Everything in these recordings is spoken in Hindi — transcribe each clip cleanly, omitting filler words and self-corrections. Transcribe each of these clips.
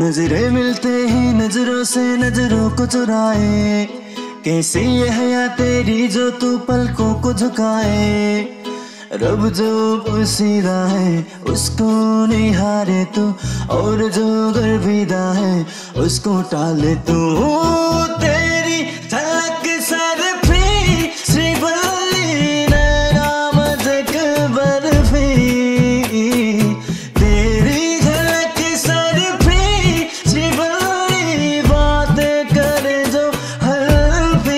नजरें मिलते ही नजरों से नजरों को चुराए, कैसी ये हया तेरी जो तू पलकों को झुकाए। रब जो पोसीदा है उसको निहारे तू, और जो गर्विदा है उसको टाले तू। तेरी झलक सरफी श्रीवल्ली नैना मजक बर्फी, तेरी झलक सरफी श्रीवल्ली बातें करे जो हल्फी।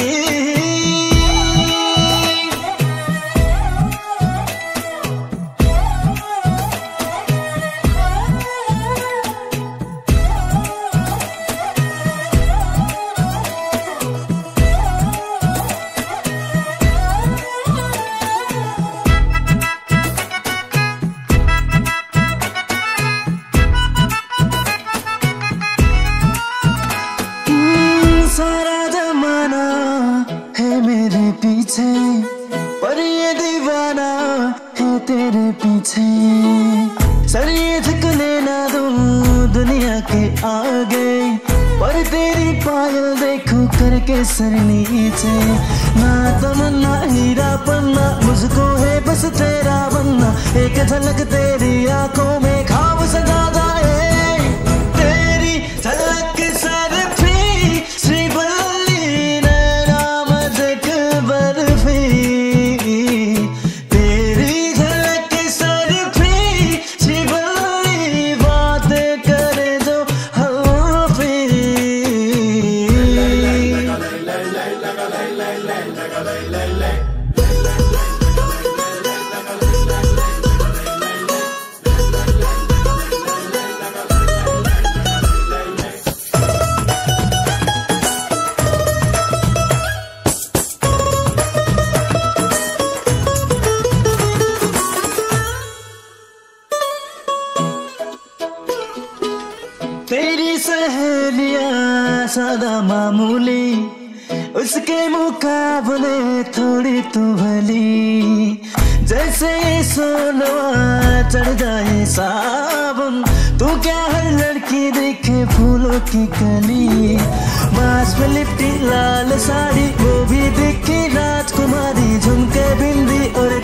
सारा जमाना है मेरे पीछे, पर ये दीवाना है तेरे पीछे। सर ये झुकने ना दूं दुनिया के आगे, पर तेरी पायल देखो करके सर नीचे। ना तमन्ना हीरा पन्ना मुझको है बस तेरा बनना, एक झलक तेरी आंखों में ख्वाब सजा जाए। तेरी झलक सरफी श्रीवल्ली नैना मजक बर्फी, तेरी झलक सरफी श्रीवल्ली बातें करे जो हल्फी। तेरी सहेलियां सादा मामूली, उसके मुकाबले थोड़ी तो भली। जैसे सोलवा चढ़ जाए सावन, तू क्या हर लड़की देखे फूलों की कली। बास में लिपटी लाल साड़ी वो भी दिखी राजकुमारी, झुमके बिंदी और